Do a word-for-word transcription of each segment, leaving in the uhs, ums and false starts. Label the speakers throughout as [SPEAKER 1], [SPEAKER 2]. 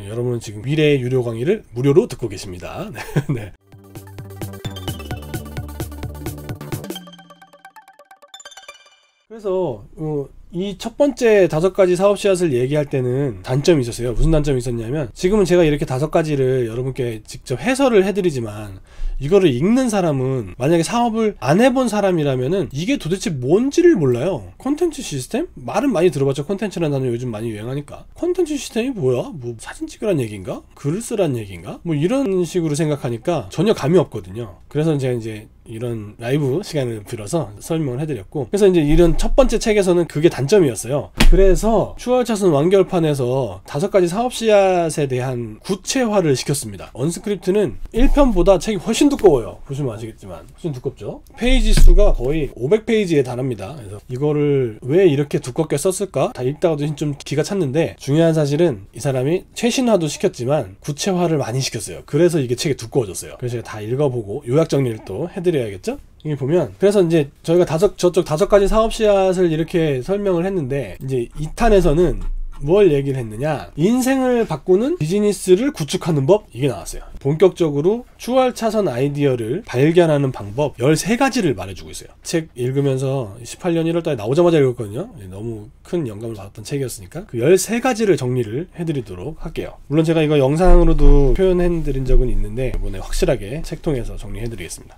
[SPEAKER 1] 여러분은 지금 미래의 유료 강의를 무료로 듣고 계십니다. 네. 그래서 어, 이 첫 번째 다섯 가지 사업 씨앗을 얘기할 때는 단점이 있었어요. 무슨 단점이 있었냐면, 지금은 제가 이렇게 다섯 가지를 여러분께 직접 해설을 해드리지만, 이거를 읽는 사람은 만약에 사업을 안 해본 사람이라면은 이게 도대체 뭔지를 몰라요. 콘텐츠 시스템? 말은 많이 들어봤죠. 콘텐츠라는 단어 요즘 많이 유행하니까. 콘텐츠 시스템이 뭐야? 뭐 사진 찍으란 얘기인가? 글을 쓰란 얘기인가? 뭐 이런 식으로 생각하니까 전혀 감이 없거든요. 그래서 제가 이제 이런 라이브 시간을 빌어서 설명을 해드렸고, 그래서 이제 이런 첫 번째 책에서는 그게 단점이었어요. 그래서 추월차선 완결판에서 다섯 가지 사업 씨앗에 대한 구체화를 시켰습니다. 언스크립트는 일 편보다 책이 훨씬 두꺼워요. 보시면 아시겠지만 훨씬 두껍죠. 페이지 수가 거의 오백 페이지에 달합니다. 그래서 이거를 왜 이렇게 두껍게 썼을까? 다 읽다가도 좀 기가 찼는데, 중요한 사실은 이 사람이 최신화도 시켰지만 구체화를 많이 시켰어요. 그래서 이게 책이 두꺼워졌어요. 그래서 제가 다 읽어보고 요약 정리를 또 해드려야겠죠? 여기 보면, 그래서 이제 저희가 다섯, 저쪽 다섯 가지 사업 씨앗을 이렇게 설명을 했는데, 이제 이 탄에서는 뭘 얘기를 했느냐, 인생을 바꾸는 비즈니스를 구축하는 법, 이게 나왔어요. 본격적으로 추월차선 아이디어를 발견하는 방법 열세 가지를 말해주고 있어요. 책 읽으면서 십팔 년 일월 달에 나오자마자 읽었거든요. 너무 큰 영감을 받았던 책이었으니까 그 열세 가지를 정리를 해드리도록 할게요. 물론 제가 이거 영상으로도 표현해드린 적은 있는데, 이번에 확실하게 책 통해서 정리해드리겠습니다.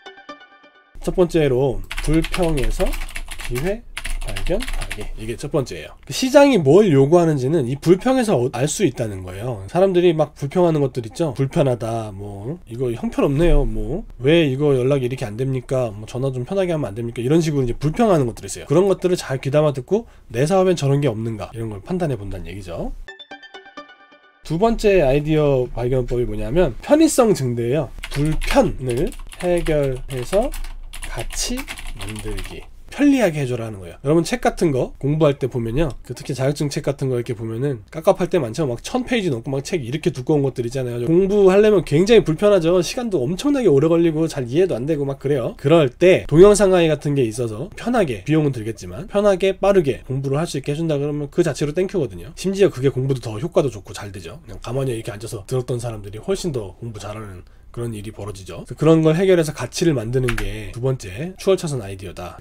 [SPEAKER 1] 첫 번째로 불평에서 기회 발견하기, 이게 첫 번째예요. 시장이 뭘 요구하는지는 이 불평에서 알 수 있다는 거예요. 사람들이 막 불평하는 것들 있죠. 불편하다, 뭐 이거 형편없네요, 뭐 왜 이거 연락이 이렇게 안 됩니까, 뭐 전화 좀 편하게 하면 안 됩니까, 이런 식으로 이제 불평하는 것들이 있어요. 그런 것들을 잘 귀담아 듣고 내 사업엔 저런 게 없는가, 이런 걸 판단해 본다는 얘기죠. 두 번째 아이디어 발견법이 뭐냐면 편의성 증대예요. 불편을 해결해서 가치 만들기, 편리하게 해줘라 하는 거예요. 여러분 책 같은 거 공부할 때 보면요, 그 특히 자격증 책 같은 거 이렇게 보면은 깝깝할 때 많죠. 막 천 페이지 넘고 막 책 이렇게 두꺼운 것들 있잖아요. 공부하려면 굉장히 불편하죠. 시간도 엄청나게 오래 걸리고 잘 이해도 안 되고 막 그래요. 그럴 때 동영상 강의 같은 게 있어서 편하게, 비용은 들겠지만 편하게 빠르게 공부를 할 수 있게 해준다 그러면 그 자체로 땡큐거든요. 심지어 그게 공부도 더 효과도 좋고 잘 되죠. 그냥 가만히 이렇게 앉아서 들었던 사람들이 훨씬 더 공부 잘하는 그런 일이 벌어지죠. 그런 걸 해결해서 가치를 만드는 게 두 번째 추월차선 아이디어다.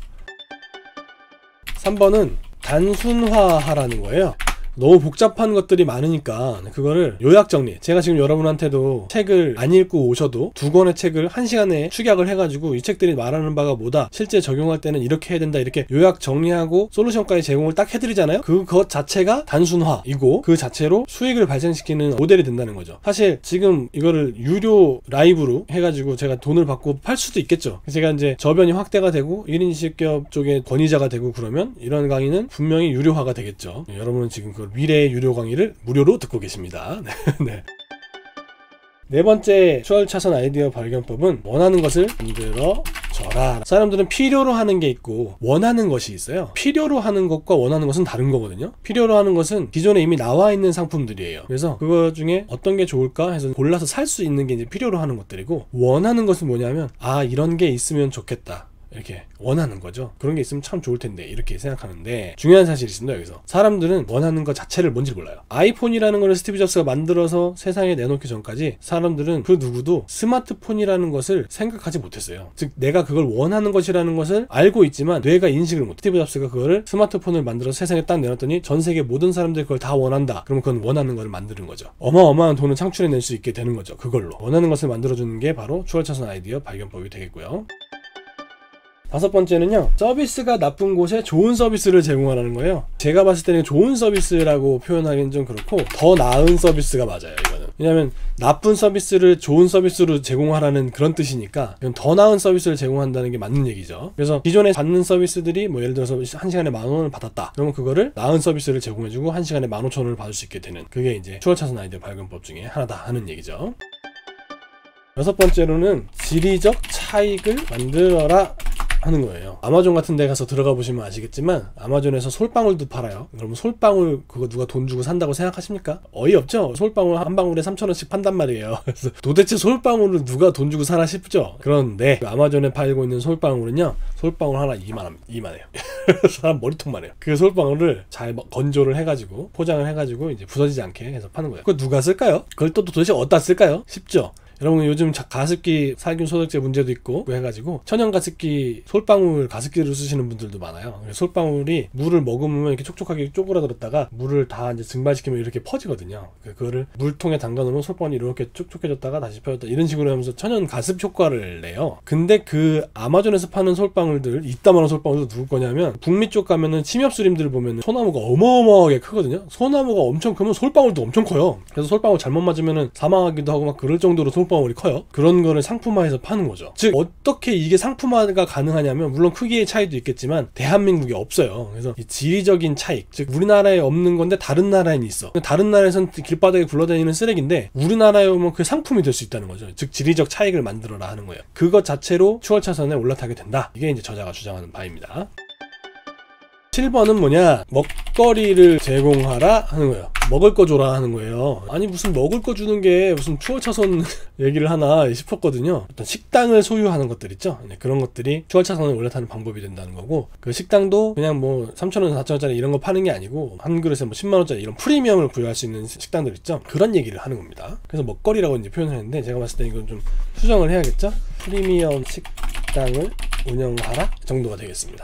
[SPEAKER 1] 삼 번은 단순화하라는 거예요. 너무 복잡한 것들이 많으니까 그거를 요약 정리, 제가 지금 여러분한테도 책을 안 읽고 오셔도 두 권의 책을 한 시간에 축약을 해가지고 이 책들이 말하는 바가 뭐다, 실제 적용할 때는 이렇게 해야 된다, 이렇게 요약 정리하고 솔루션까지 제공을 딱 해드리잖아요. 그것 자체가 단순화이고 그 자체로 수익을 발생시키는 모델이 된다는 거죠. 사실 지금 이거를 유료 라이브로 해가지고 제가 돈을 받고 팔 수도 있겠죠. 제가 이제 저변이 확대가 되고 일 인 시기업 쪽에 권위자가 되고 그러면 이런 강의는 분명히 유료화가 되겠죠. 여러분은 지금 그걸 미래의 유료 강의를 무료로 듣고 계십니다. 네. 네 번째 추월차선 아이디어 발견법은 원하는 것을 만들어 줘라. 사람들은 필요로 하는 게 있고 원하는 것이 있어요. 필요로 하는 것과 원하는 것은 다른 거거든요. 필요로 하는 것은 기존에 이미 나와 있는 상품들이에요. 그래서 그거 중에 어떤 게 좋을까 해서 골라서 살 수 있는 게 이제 필요로 하는 것들이고, 원하는 것은 뭐냐면 아, 이런 게 있으면 좋겠다, 이렇게 원하는 거죠. 그런 게 있으면 참 좋을 텐데, 이렇게 생각하는데 중요한 사실이 있습니다. 여기서 사람들은 원하는 것 자체를 뭔지 몰라요. 아이폰이라는 거를 스티브 잡스가 만들어서 세상에 내놓기 전까지 사람들은 그 누구도 스마트폰이라는 것을 생각하지 못했어요. 즉 내가 그걸 원하는 것이라는 것을 알고 있지만 뇌가 인식을 못해. 스티브 잡스가 그거를 스마트폰을 만들어서 세상에 딱 내놨더니 전 세계 모든 사람들이 그걸 다 원한다. 그러면 그건 원하는 것을 만드는 거죠. 어마어마한 돈을 창출해낼 수 있게 되는 거죠. 그걸로 원하는 것을 만들어주는 게 바로 추월차선 아이디어 발견법이 되겠고요. 다섯 번째는요, 서비스가 나쁜 곳에 좋은 서비스를 제공하라는 거예요. 제가 봤을 때는 좋은 서비스라고 표현하기는 좀 그렇고 더 나은 서비스가 맞아요. 이거는 왜냐하면 나쁜 서비스를 좋은 서비스로 제공하라는 그런 뜻이니까 이건 더 나은 서비스를 제공한다는 게 맞는 얘기죠. 그래서 기존에 받는 서비스들이 뭐 예를 들어서 한 시간에 만 원을 받았다, 그러면 그거를 나은 서비스를 제공해주고 한 시간에 만 오천 원을 받을 수 있게 되는, 그게 이제 추월차선 아이디어 발견법 중에 하나다 하는 얘기죠. 여섯 번째로는 지리적 차익을 만들어라 하는 거예요. 아마존 같은 데 가서 들어가 보시면 아시겠지만 아마존에서 솔방울도 팔아요. 그럼 솔방울 그거 누가 돈 주고 산다고 생각하십니까? 어이없죠? 솔방울 한 방울에 삼천 원씩 판단 말이에요. 그래서 도대체 솔방울을 누가 돈 주고 사나 싶죠? 그런데 그 아마존에 팔고 있는 솔방울은요, 솔방울 하나 이만 원, 이만 해요. 사람 머리통만 해요. 그 솔방울을 잘 건조를 해가지고 포장을 해가지고 이제 부서지지 않게 해서 파는 거예요. 그거 누가 쓸까요? 그걸 또 도대체 어디다 쓸까요? 쉽죠? 여러분 요즘 가습기 살균 소독제 문제도 있고 해가지고 천연 가습기 솔방울 가습기를 쓰시는 분들도 많아요. 솔방울이 물을 머금으면 이렇게 촉촉하게 쪼그라들었다가 물을 다 이제 증발시키면 이렇게 퍼지거든요. 그거를 물통에 담가 놓으면 솔방울이 이렇게 촉촉해졌다가 다시 펴졌다 이런 식으로 하면서 천연 가습 효과를 내요. 근데 그 아마존에서 파는 솔방울들, 이따만한 솔방울도 누구 거냐면 북미 쪽 가면은 침엽수림들 보면 소나무가 어마어마하게 크거든요. 소나무가 엄청 크면 솔방울도 엄청 커요. 그래서 솔방울 잘못 맞으면은 사망하기도 하고 막 그럴 정도로 솔 방울이 커요. 그런 거를 상품화해서 파는 거죠. 즉 어떻게 이게 상품화가 가능하냐면, 물론 크기의 차이도 있겠지만 대한민국에 없어요. 그래서 이 지리적인 차익, 즉 우리나라에 없는 건데 다른 나라에는 있어. 다른 나라에서는 길바닥에 굴러다니는 쓰레기인데 우리나라에 오면 그 상품이 될 수 있다는 거죠. 즉 지리적 차익을 만들어라 하는 거예요. 그것 자체로 추월차선에 올라타게 된다. 이게 이제 저자가 주장하는 바입니다. 칠 번은 뭐냐, 먹거리를 제공하라 하는 거예요. 먹을 거 줘라 하는 거예요. 아니 무슨 먹을 거 주는 게 무슨 추월차선 얘기를 하나 싶었거든요. 어떤 식당을 소유하는 것들 있죠. 네, 그런 것들이 추월차선에 올라타는 방법이 된다는 거고, 그 식당도 그냥 뭐 삼천 원, 사천 원짜리 이런 거 파는 게 아니고 한 그릇에 뭐 십만 원짜리 이런 프리미엄을 부여할 수 있는 식당들 있죠. 그런 얘기를 하는 겁니다. 그래서 먹거리라고 이제 표현을 했는데 제가 봤을 때 이건 좀 수정을 해야겠죠. 프리미엄 식당을 운영하라 정도가 되겠습니다.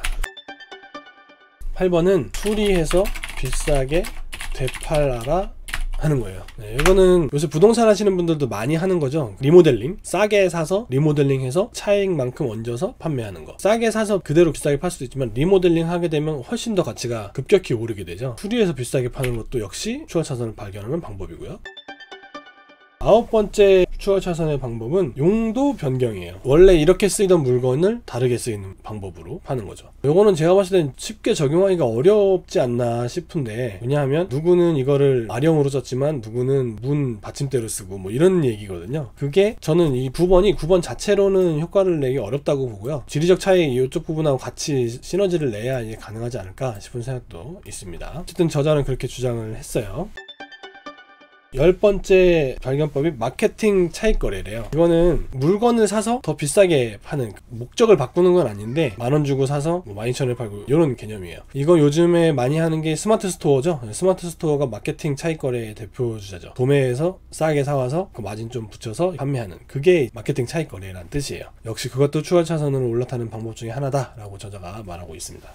[SPEAKER 1] 팔 번은 수리해서 비싸게 되팔아라 하는 거예요. 네, 이거는 요새 부동산 하시는 분들도 많이 하는 거죠. 리모델링, 싸게 사서 리모델링해서 차익만큼 얹어서 판매하는 거. 싸게 사서 그대로 비싸게 팔 수도 있지만 리모델링 하게 되면 훨씬 더 가치가 급격히 오르게 되죠. 수리해서 비싸게 파는 것도 역시 추월차선을 발견하는 방법이고요. 아홉 번째 추월차선의 방법은 용도 변경이에요. 원래 이렇게 쓰이던 물건을 다르게 쓰이는 방법으로 파는 거죠. 요거는 제가 봤을 땐 쉽게 적용하기가 어렵지 않나 싶은데, 왜냐하면 누구는 이거를 아령으로 썼지만 누구는 문 받침대로 쓰고 뭐 이런 얘기거든요. 그게 저는 이 구 번이 구 번 자체로는 효과를 내기 어렵다고 보고요. 지리적 차이 이쪽 부분하고 같이 시너지를 내야 이제 가능하지 않을까 싶은 생각도 있습니다. 어쨌든 저자는 그렇게 주장을 했어요. 열 번째 발견법이 마케팅 차익거래래요. 이거는 물건을 사서 더 비싸게 파는, 목적을 바꾸는 건 아닌데 만 원 주고 사서 뭐 만 이천 원에 팔고 이런 개념이에요. 이거 요즘에 많이 하는 게 스마트 스토어죠. 스마트 스토어가 마케팅 차익거래의 대표 주자죠. 도매에서 싸게 사와서 그 마진 좀 붙여서 판매하는, 그게 마케팅 차익거래라는 뜻이에요. 역시 그것도 추월차선으로 올라타는 방법 중에 하나다라고 저자가 말하고 있습니다.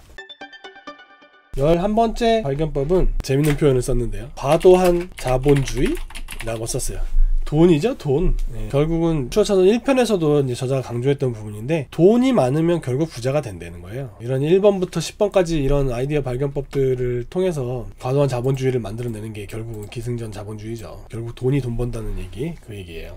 [SPEAKER 1] 열한 번째 발견법은 재밌는 표현을 썼는데요. 과도한 자본주의? 라고 썼어요. 돈이죠, 돈. 네. 결국은 추월차선 일 편에서도 이제 저자가 강조했던 부분인데, 돈이 많으면 결국 부자가 된다는 거예요. 이런 일 번부터 십 번까지 이런 아이디어 발견법들을 통해서 과도한 자본주의를 만들어내는 게 결국은 기승전 자본주의죠. 결국 돈이 돈 번다는 얘기, 그 얘기예요.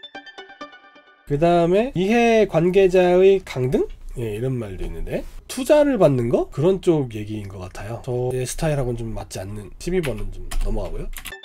[SPEAKER 1] 그 다음에 이해관계자의 강등? 예, 이런 말도 있는데, 투자를 받는 거? 그런 쪽 얘기인 것 같아요. 저의 스타일하고는 좀 맞지 않는. 십이 번은 좀 넘어가고요.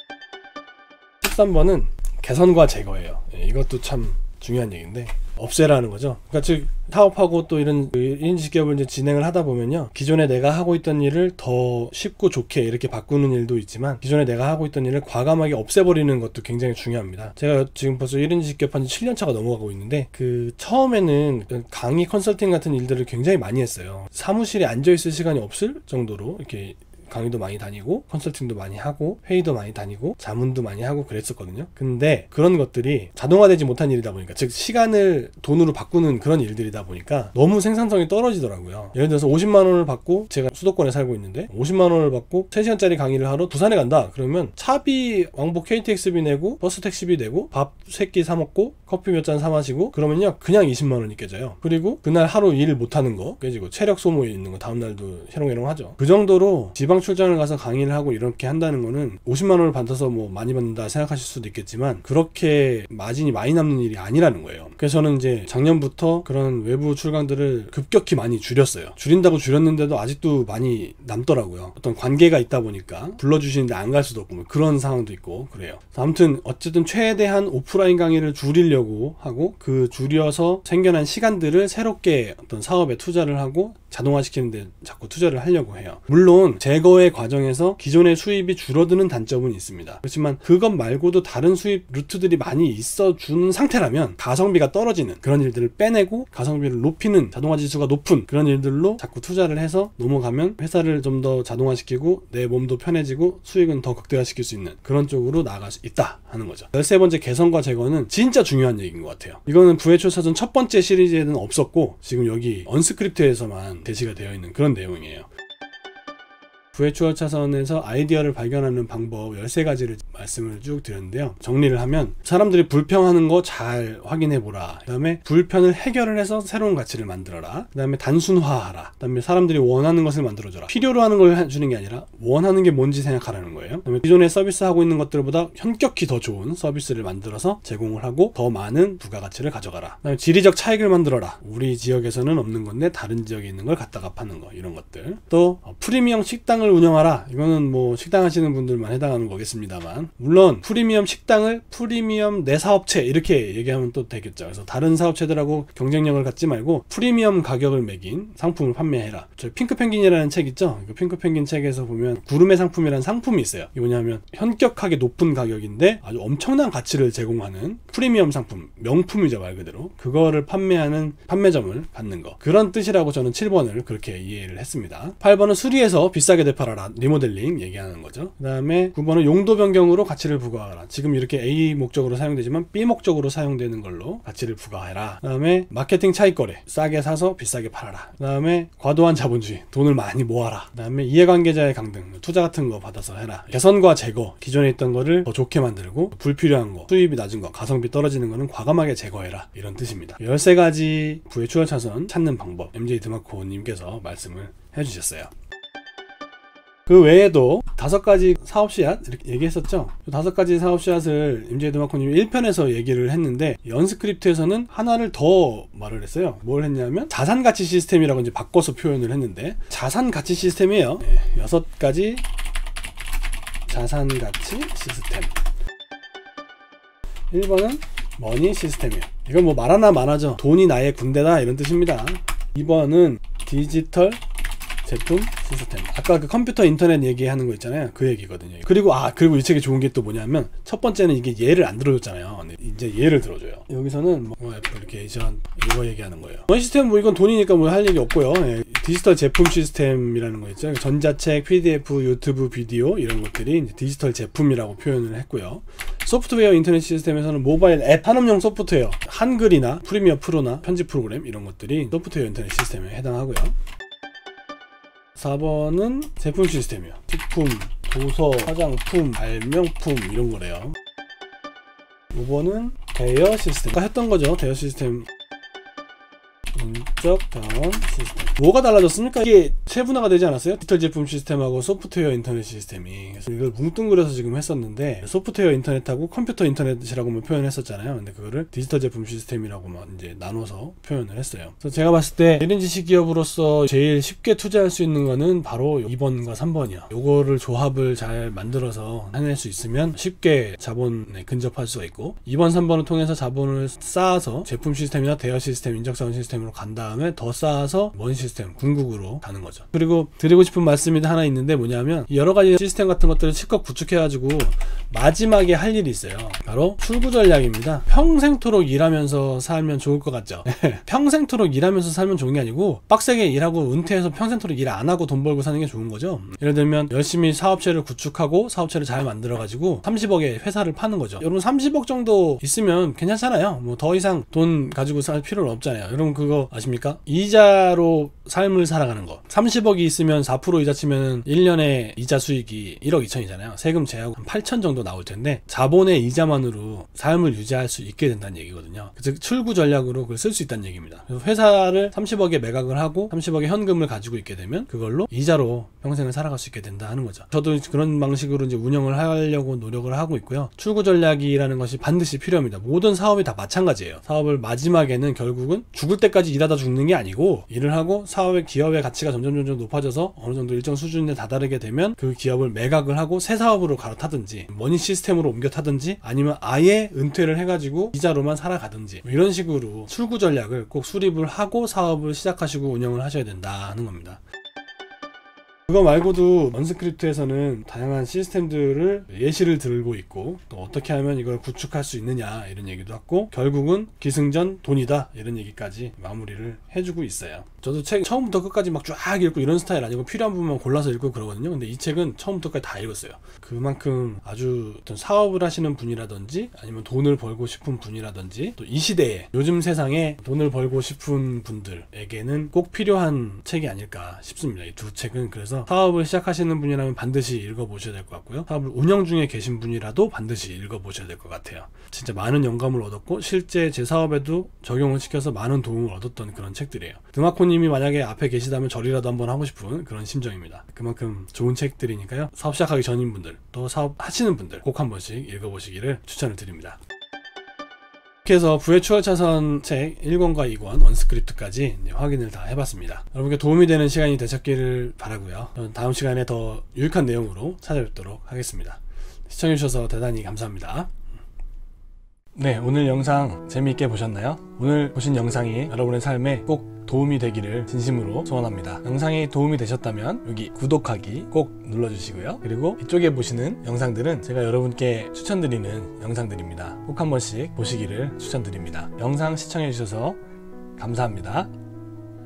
[SPEAKER 1] 십삼 번은 개선과 제거예요. 예, 이것도 참 중요한 얘기인데, 없애라는 거죠. 그러니까 즉 사업하고 또 이런 일 인식 기업을 이제 진행을 하다 보면요, 기존에 내가 하고 있던 일을 더 쉽고 좋게 이렇게 바꾸는 일도 있지만 기존에 내가 하고 있던 일을 과감하게 없애버리는 것도 굉장히 중요합니다. 제가 지금 벌써 일 인식 기업 한 지 칠 년 차가 넘어가고 있는데, 그 처음에는 강의 컨설팅 같은 일들을 굉장히 많이 했어요. 사무실에 앉아있을 시간이 없을 정도로 이렇게 강의도 많이 다니고 컨설팅도 많이 하고 회의도 많이 다니고 자문도 많이 하고 그랬었거든요. 근데 그런 것들이 자동화되지 못한 일이다 보니까, 즉 시간을 돈으로 바꾸는 그런 일들이다 보니까 너무 생산성이 떨어지더라고요. 예를 들어서 오십만 원을 받고, 제가 수도권에 살고 있는데 오십만 원을 받고 세 시간짜리 강의를 하러 부산에 간다. 그러면 차비 왕복 케이티엑스비 내고 버스 택시비 내고 밥 세 끼 사 먹고 커피 몇 잔 사 마시고 그러면요 그냥 이십만 원이 깨져요. 그리고 그날 하루 일 못하는 거 깨지고 체력 소모에 있는 거 다음날도 해롱해롱 하죠. 그 정도로 지방 출장을 가서 강의를 하고 이렇게 한다는 거는 오십만 원을 받아서 뭐 많이 받는다 생각하실 수도 있겠지만 그렇게 마진이 많이 남는 일이 아니라는 거예요. 그래서 저는 이제 작년부터 그런 외부 출강들을 급격히 많이 줄였어요. 줄인다고 줄였는데도 아직도 많이 남더라고요. 어떤 관계가 있다 보니까 불러주시는데 안 갈 수도 없고 뭐 그런 상황도 있고 그래요. 아무튼 어쨌든 최대한 오프라인 강의를 줄이려고 하고 그 줄여서 생겨난 시간들을 새롭게 어떤 사업에 투자를 하고 자동화시키는데 자꾸 투자를 하려고 해요. 물론 제거의 과정에서 기존의 수입이 줄어드는 단점은 있습니다. 그렇지만 그것 말고도 다른 수입 루트들이 많이 있어주는 상태라면 가성비가 떨어지는 그런 일들을 빼내고 가성비를 높이는 자동화 지수가 높은 그런 일들로 자꾸 투자를 해서 넘어가면 회사를 좀 더 자동화시키고 내 몸도 편해지고 수익은 더 극대화시킬 수 있는 그런 쪽으로 나아갈 수 있다 하는 거죠. 열세 번째 개선과 제거는 진짜 중요한 얘기인 것 같아요. 이거는 부회출사전 첫 번째 시리즈에는 없었고 지금 여기 언스크립트에서만 제시가 되어 있는 그런 내용이에요. 부회추월 차선에서 아이디어를 발견하는 방법 열세 가지를 말씀을 쭉 드렸는데요. 정리를 하면 사람들이 불평하는 거 잘 확인해보라. 그 다음에 불편을 해결을 해서 새로운 가치를 만들어라. 그 다음에 단순화하라. 그 다음에 사람들이 원하는 것을 만들어줘라. 필요로 하는 걸 해주는 게 아니라 원하는 게 뭔지 생각하라는 거예요. 그 다음에 기존에 서비스하고 있는 것들보다 현격히 더 좋은 서비스를 만들어서 제공을 하고 더 많은 부가가치를 가져가라. 그 다음에 지리적 차익을 만들어라. 우리 지역에서는 없는 건데 다른 지역에 있는 걸 갖다가 파는 거 이런 것들. 또 프리미엄 식당 을 운영하라. 이거는 뭐 식당 하시는 분들만 해당하는 거겠습니다만 물론 프리미엄 식당을 프리미엄 내 사업체 이렇게 얘기하면 또 되겠죠. 그래서 다른 사업체들하고 경쟁력을 갖지 말고 프리미엄 가격을 매긴 상품을 판매해라. 저 핑크펭귄이라는 책 있죠. 그 핑크펭귄 책에서 보면 구름의 상품이라는 상품이 있어요. 이게 뭐냐면 현격하게 높은 가격인데 아주 엄청난 가치를 제공하는 프리미엄 상품, 명품이죠 말 그대로. 그거를 판매하는 판매점을 받는 거. 그런 뜻이라고 저는 칠 번을 그렇게 이해를 했습니다. 팔 번은 수리해서 비싸게 팔아라. 리모델링 얘기하는 거죠. 그 다음에 구 번은 용도 변경으로 가치를 부과하라. 지금 이렇게 A 목적으로 사용되지만 B 목적으로 사용되는 걸로 가치를 부과해라. 그 다음에 마케팅 차익거래. 싸게 사서 비싸게 팔아라. 그 다음에 과도한 자본주의. 돈을 많이 모아라. 그 다음에 이해관계자의 강등. 투자 같은 거 받아서 해라. 개선과 제거. 기존에 있던 거를 더 좋게 만들고 불필요한 거, 수입이 낮은 거, 가성비 떨어지는 거는 과감하게 제거해라. 이런 뜻입니다. 열세 가지 부회추월 차선 찾는 방법. 엠제이 드마코 님께서 말씀을 해주셨어요. 그 외에도 다섯 가지 사업 씨앗 이렇게 얘기했었죠. 다섯 가지 사업 씨앗을 엠제이 드마코님이 일 편에서 얘기를 했는데 연스크립트에서는 하나를 더 말을 했어요. 뭘 했냐면 자산가치 시스템이라고 이제 바꿔서 표현을 했는데 자산가치 시스템이에요. 네, 여섯 가지 자산가치 시스템. 일 번은 머니 시스템이에요. 이건 뭐 말하나 마나죠. 돈이 나의 군대다 이런 뜻입니다. 이 번은 디지털 제품 시스템. 아까 그 컴퓨터 인터넷 얘기하는 거 있잖아요. 그 얘기거든요. 그리고 아 그리고 이 책이 좋은 게 또 뭐냐면 첫 번째는 이게 예를 안 들어줬잖아요. 근데 이제 예를 들어줘요. 여기서는 뭐 애플리케이션 이거 얘기하는 거예요. 원 시스템 뭐 이건 돈이니까 뭐 할 얘기 없고요. 예, 디지털 제품 시스템이라는 거 있죠. 전자책, 피디에프, 유튜브 비디오 이런 것들이 이제 디지털 제품이라고 표현을 했고요. 소프트웨어 인터넷 시스템에서는 모바일 앱 산업용 소프트웨어, 한글이나 프리미어 프로나 편집 프로그램 이런 것들이 소프트웨어 인터넷 시스템에 해당하고요. 사 번은 제품 시스템이요. 식품, 도서, 화장품, 발명품 이런 거래요. 오 번은 대여 시스템. 아까 했던 거죠. 대여 시스템. 인적 자원 시스템. 뭐가 달라졌습니까? 이게 세분화가 되지 않았어요? 디지털 제품 시스템하고 소프트웨어 인터넷 시스템이. 그래서 이걸 뭉뚱그려서 지금 했었는데 소프트웨어 인터넷하고 컴퓨터 인터넷이라고만 표현했었잖아요. 근데 그거를 디지털 제품 시스템이라고만 이제 나눠서 표현을 했어요. 그래서 제가 봤을 때 일 인 지식 기업으로서 제일 쉽게 투자할 수 있는 거는 바로 이 번과 삼 번이야. 요거를 조합을 잘 만들어서 해낼 수 있으면 쉽게 자본에 근접할 수가 있고 이 번, 삼 번을 통해서 자본을 쌓아서 제품 시스템이나 대여 시스템, 인적 자원 시스템 간 다음에 더 쌓아서 원 시스템, 궁극으로 가는 거죠. 그리고 드리고 싶은 말씀이 하나 있는데 뭐냐면 여러 가지 시스템 같은 것들을 실컷 구축해가지고 마지막에 할 일이 있어요. 바로 출구 전략입니다. 평생토록 일하면서 살면 좋을 것 같죠? 평생토록 일하면서 살면 좋은 게 아니고 빡세게 일하고 은퇴해서 평생토록 일 안 하고 돈 벌고 사는 게 좋은 거죠. 예를 들면 열심히 사업체를 구축하고 사업체를 잘 만들어가지고 삼십억에 회사를 파는 거죠. 여러분 삼십억 정도 있으면 괜찮잖아요. 뭐 더 이상 돈 가지고 살 필요는 없잖아요. 여러분 그거 아십니까? 이자로 삶을 살아가는 거. 삼십억이 있으면 사 퍼센트 이자 치면 일 년에 이자 수익이 일억 이천이잖아요. 세금 제하고 한 팔천 정도 나올 텐데 자본의 이자만으로 삶을 유지할 수 있게 된다는 얘기거든요. 즉 출구 전략으로 그걸 쓸 수 있다는 얘기입니다. 그래서 회사를 삼십억에 매각을 하고 삼십억의 현금을 가지고 있게 되면 그걸로 이자로 평생을 살아갈 수 있게 된다 하는 거죠. 저도 그런 방식으로 이제 운영을 하려고 노력을 하고 있고요. 출구 전략이라는 것이 반드시 필요합니다. 모든 사업이 다 마찬가지예요. 사업을 마지막에는 결국은 죽을 때까지 일하다 죽는 게 아니고 일을 하고 사업의 기업의 가치가 점점 점점 높아져서 어느 정도 일정 수준에 다다르게 되면 그 기업을 매각을 하고 새 사업으로 갈아타든지 머니 시스템으로 옮겨 타든지 아니면 아예 은퇴를 해가지고 이자로만 살아가든지 뭐 이런 식으로 출구 전략을 꼭 수립을 하고 사업을 시작하시고 운영을 하셔야 된다는 겁니다. 그거 말고도 언스크립트에서는 다양한 시스템들을 예시를 들고 있고 또 어떻게 하면 이걸 구축할 수 있느냐 이런 얘기도 하고 결국은 기승전 돈이다 이런 얘기까지 마무리를 해주고 있어요. 저도 책 처음부터 끝까지 막 쫙 읽고 이런 스타일 아니고 필요한 부분만 골라서 읽고 그러거든요. 근데 이 책은 처음부터까지 다 읽었어요. 그만큼 아주 어떤 사업을 하시는 분이라든지 아니면 돈을 벌고 싶은 분이라든지 또 이 시대에 요즘 세상에 돈을 벌고 싶은 분들에게는 꼭 필요한 책이 아닐까 싶습니다. 이 두 책은. 그래서 사업을 시작하시는 분이라면 반드시 읽어보셔야 될 것 같고요. 사업을 운영 중에 계신 분이라도 반드시 읽어보셔야 될 것 같아요. 진짜 많은 영감을 얻었고 실제 제 사업에도 적용을 시켜서 많은 도움을 얻었던 그런 책들이에요. 드마코님이 만약에 앞에 계시다면 저리라도 한번 하고 싶은 그런 심정입니다. 그만큼 좋은 책들이니까요. 사업 시작하기 전인 분들 또 사업 하시는 분들 꼭 한 번씩 읽어보시기를 추천을 드립니다. 이렇게 해서 부의 추월차선 책 일 권과 이 권 언스크립트까지 확인을 다 해봤습니다. 여러분께 도움이 되는 시간이 되셨기를 바라고요. 저는 다음 시간에 더 유익한 내용으로 찾아뵙도록 하겠습니다. 시청해주셔서 대단히 감사합니다. 네, 오늘 영상 재미있게 보셨나요? 오늘 보신 영상이 여러분의 삶에 꼭 도움이 되기를 진심으로 소원합니다. 영상이 도움이 되셨다면 여기 구독하기 꼭 눌러주시고요. 그리고 이쪽에 보시는 영상들은 제가 여러분께 추천드리는 영상들입니다. 꼭 한 번씩 보시기를 추천드립니다. 영상 시청해주셔서 감사합니다.